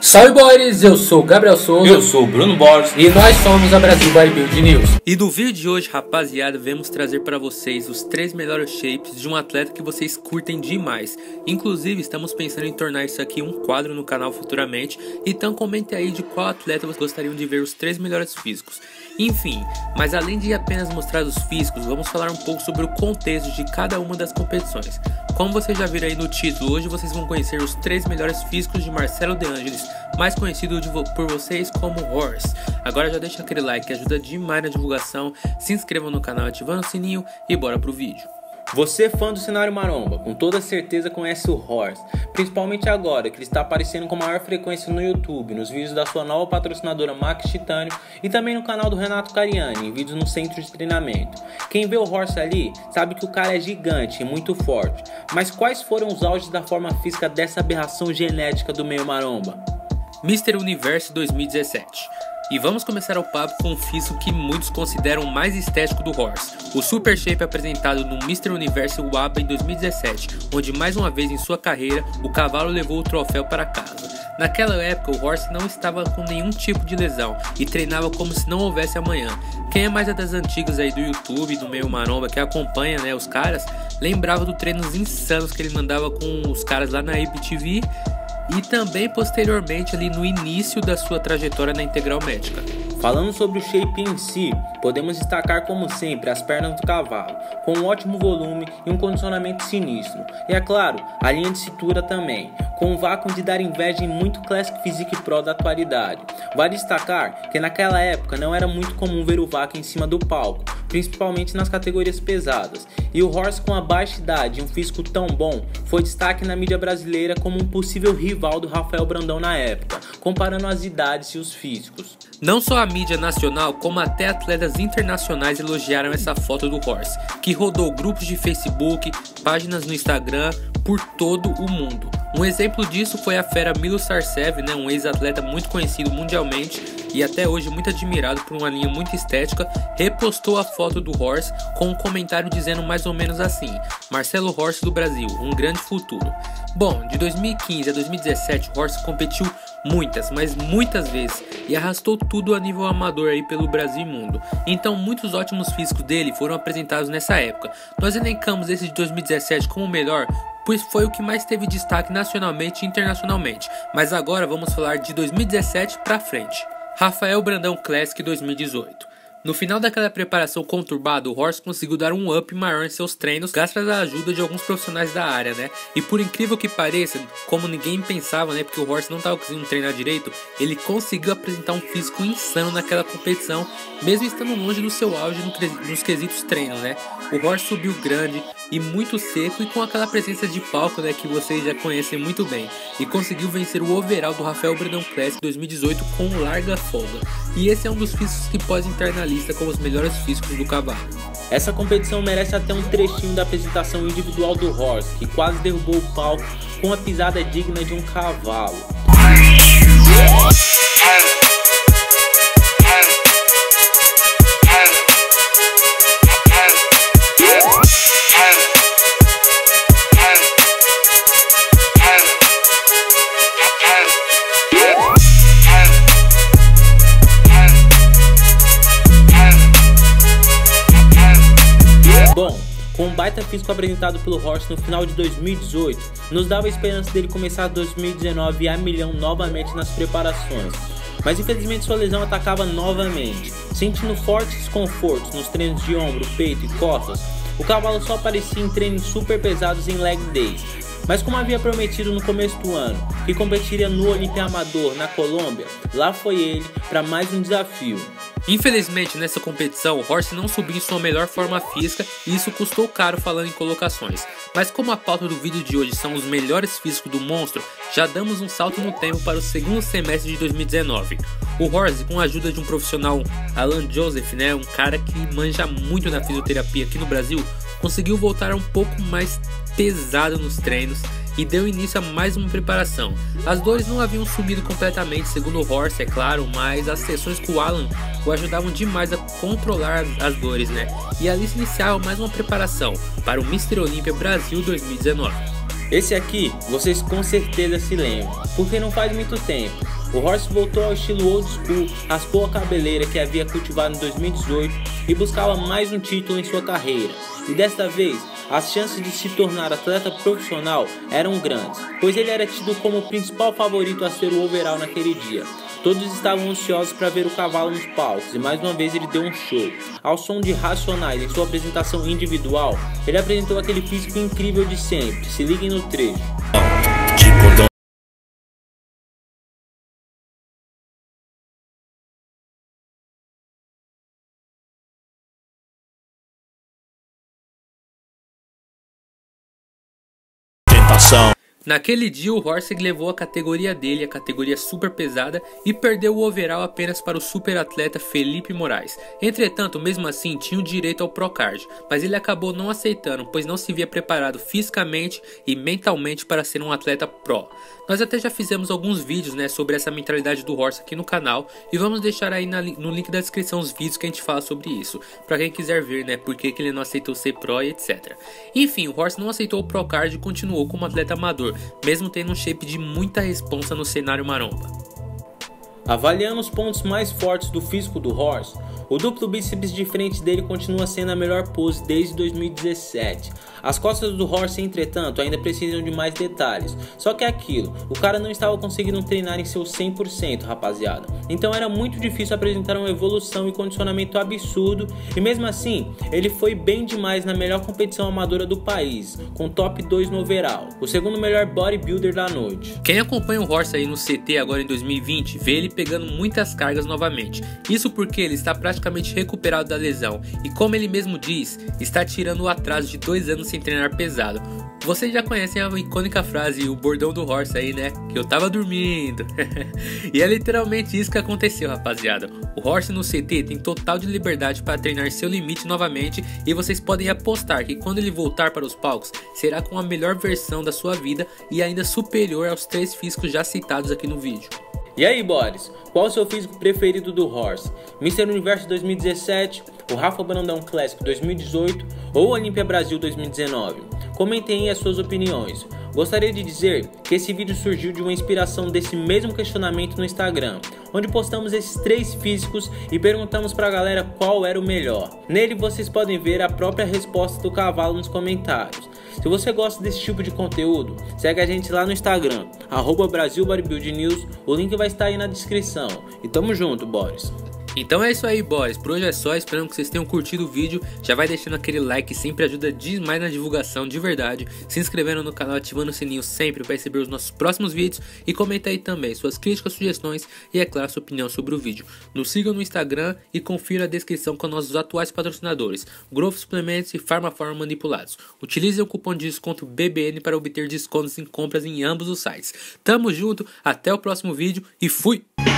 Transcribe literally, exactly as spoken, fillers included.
Salve boys, eu sou o Gabriel Souza. Eu sou o Bruno Borges. E nós somos a Brasil Bodybuilding News. E no vídeo de hoje, rapaziada, vamos trazer para vocês os três melhores shapes de um atleta que vocês curtem demais. Inclusive, estamos pensando em tornar isso aqui um quadro no canal futuramente. Então comente aí de qual atleta vocês gostariam de ver os três melhores físicos. Enfim, mas além de apenas mostrar os físicos, vamos falar um pouco sobre o contexto de cada uma das competições. Como vocês já viram aí no título, hoje vocês vão conhecer os três melhores físicos de Marcelo De Angelis, mais conhecido de vo por vocês como Horse. Agora já deixa aquele like que ajuda demais na divulgação, se inscrevam no canal ativando o sininho e bora pro vídeo. Você, fã do cenário maromba, com toda certeza conhece o Horse, principalmente agora que ele está aparecendo com maior frequência no YouTube, nos vídeos da sua nova patrocinadora Max Titânio e também no canal do Renato Cariani, em vídeos no centro de treinamento. Quem vê o Horse ali sabe que o cara é gigante e muito forte, mas quais foram os auges da forma física dessa aberração genética do meio maromba? mister Universo dois mil e dezessete. E vamos começar o papo com o físico que muitos consideram o mais estético do Horse, o Super Shape apresentado no mister Universo W A B A em dois mil e dezessete, onde mais uma vez em sua carreira o cavalo levou o troféu para casa. Naquela época o Horse não estava com nenhum tipo de lesão e treinava como se não houvesse amanhã. Quem é mais das antigas aí do YouTube, do meio maromba, que acompanha, né, os caras, lembrava dos treinos insanos que ele mandava com os caras lá na I B T V e também posteriormente ali no início da sua trajetória na Integral Médica. Falando sobre o shape em si, podemos destacar como sempre as pernas do cavalo, com um ótimo volume e um condicionamento sinistro. E é claro, a linha de cintura também, com um vácuo de dar inveja em muito Classic Physique Pro da atualidade. Vale destacar que naquela época não era muito comum ver o vácuo em cima do palco, principalmente nas categorias pesadas. E o Horse, com a baixa idade e um físico tão bom, foi destaque na mídia brasileira como um possível rival do Rafael Brandão na época, comparando as idades e os físicos. Não só a mídia nacional, como até atletas internacionais elogiaram essa foto do Horse, que rodou grupos de Facebook, páginas no Instagram, por todo o mundo. Um exemplo disso foi a fera Milo Sarcev, né, um ex-atleta muito conhecido mundialmente e até hoje muito admirado por uma linha muito estética, repostou a foto do Horse com um comentário dizendo mais ou menos assim: Marcelo Horse do Brasil, um grande futuro. Bom, de dois mil e quinze a dois mil e dezessete o Horse competiu muitas, mas muitas vezes e arrastou tudo a nível amador aí pelo Brasil e mundo. Então muitos ótimos físicos dele foram apresentados nessa época. Nós elencamos esse de dois mil e dezessete como o melhor, pois foi o que mais teve destaque nacionalmente e internacionalmente. Mas agora vamos falar de dois mil e dezessete pra frente. Rafael Brandão Classic dois mil e dezoito. No final daquela preparação conturbada, o Horse conseguiu dar um up maior em seus treinos graças à ajuda de alguns profissionais da área, né? E por incrível que pareça, como ninguém pensava, né, porque o Horse não estava conseguindo treinar direito, ele conseguiu apresentar um físico insano naquela competição, mesmo estando longe do seu auge nos quesitos treinos, né? O Horse subiu grande e muito seco e com aquela presença de palco, né, que vocês já conhecem muito bem, e conseguiu vencer o overall do Rafael Brandão Classic dois mil e dezoito com larga folga. E esse é um dos físicos que pode entrar na lista como os melhores físicos do cavalo. Essa competição merece até um trechinho da apresentação individual do Horse, que quase derrubou o palco com a pisada digna de um cavalo. Bom, com o baita físico apresentado pelo Horse no final de dois mil e dezoito, nos dava a esperança dele começar dois mil e dezenove a milhão novamente nas preparações. Mas infelizmente sua lesão atacava novamente. Sentindo fortes desconfortos nos treinos de ombro, peito e costas, o cavalo só aparecia em treinos super pesados em leg days. Mas como havia prometido no começo do ano, que competiria no Olímpia Amador na Colômbia, lá foi ele para mais um desafio. Infelizmente nessa competição o Horse não subiu em sua melhor forma física e isso custou caro falando em colocações. Mas como a pauta do vídeo de hoje são os melhores físicos do monstro, já damos um salto no tempo para o segundo semestre de dois mil e dezenove. O Horse, com a ajuda de um profissional, Alan Joseph, né, um cara que manja muito na fisioterapia aqui no Brasil, conseguiu voltar um pouco mais pesado nos treinos e deu início a mais uma preparação. As dores não haviam sumido completamente, segundo o Horse, é claro, mas as sessões com o Alan o ajudavam demais a controlar as, as dores, né? E ali se iniciava mais uma preparação para o mister Olímpia Brasil dois mil e dezenove. Esse aqui, vocês com certeza se lembram, porque não faz muito tempo, O Horse voltou ao estilo old school, raspou a cabeleira que havia cultivado em dois mil e dezoito e buscava mais um título em sua carreira. E desta vez, as chances de se tornar atleta profissional eram grandes, pois ele era tido como o principal favorito a ser o overall naquele dia. Todos estavam ansiosos para ver o cavalo nos palcos e mais uma vez ele deu um show. Ao som de Racionais em sua apresentação individual, ele apresentou aquele físico incrível de sempre. Se liguem no trecho. Naquele dia o Horseg levou a categoria dele, a categoria super pesada, e perdeu o overall apenas para o super atleta Felipe Moraes. Entretanto, mesmo assim, tinha o direito ao Procard, mas ele acabou não aceitando, pois não se via preparado fisicamente e mentalmente para ser um atleta pro. Nós até já fizemos alguns vídeos, né, sobre essa mentalidade do Horse aqui no canal, e vamos deixar aí na, no link da descrição os vídeos que a gente fala sobre isso, para quem quiser ver, né, por que que ele não aceitou ser pro e etcétera. Enfim, o Horse não aceitou o Procard e continuou como atleta amador, mesmo tendo um shape de muita responsa no cenário maromba. Avaliando os pontos mais fortes do físico do Horse, o duplo bíceps de frente dele continua sendo a melhor pose desde dois mil e dezessete. As costas do Horse, entretanto, ainda precisam de mais detalhes. Só que é aquilo, o cara não estava conseguindo treinar em seu cem por cento, rapaziada. Então era muito difícil apresentar uma evolução e condicionamento absurdo, e mesmo assim, ele foi bem demais na melhor competição amadora do país, com top dois no overall, o segundo melhor bodybuilder da noite. Quem acompanha o Horse aí no C T agora em dois mil e vinte, vê ele pegando muitas cargas novamente. Isso porque ele está praticamente recuperado da lesão, e como ele mesmo diz, está tirando o atraso de dois anos sem treinar pesado. Vocês já conhecem a icônica frase, o bordão do Horse aí, né? Que eu tava dormindo. E é literalmente isso que aconteceu, rapaziada. O Horse no C T tem total de liberdade para treinar seu limite novamente, e vocês podem apostar que quando ele voltar para os palcos, será com a melhor versão da sua vida e ainda superior aos três físicos já citados aqui no vídeo. E aí, boys, qual o seu físico preferido do Horse? mister Universo dois mil e dezessete, o Rafa Brandão Classic dois mil e dezoito ou o Olympia Brasil dois mil e dezenove? Comentem aí as suas opiniões. Gostaria de dizer que esse vídeo surgiu de uma inspiração desse mesmo questionamento no Instagram, onde postamos esses três físicos e perguntamos pra galera qual era o melhor. Nele vocês podem ver a própria resposta do cavalo nos comentários. Se você gosta desse tipo de conteúdo, segue a gente lá no Instagram, arroba Brasil Bodybuilding News, o link vai estar aí na descrição. E tamo junto, boys! Então é isso aí, boys, por hoje é só, esperando que vocês tenham curtido o vídeo. Já vai deixando aquele like, que sempre ajuda demais na divulgação, de verdade. Se inscrevendo no canal, ativando o sininho sempre para receber os nossos próximos vídeos. E comenta aí também suas críticas, sugestões e, é claro, sua opinião sobre o vídeo. Nos sigam no Instagram e confira a descrição com nossos atuais patrocinadores, Growth Suplementos e Pharmaform Manipulados. Utilize o cupom de desconto B B N para obter descontos em compras em ambos os sites. Tamo junto, até o próximo vídeo e fui!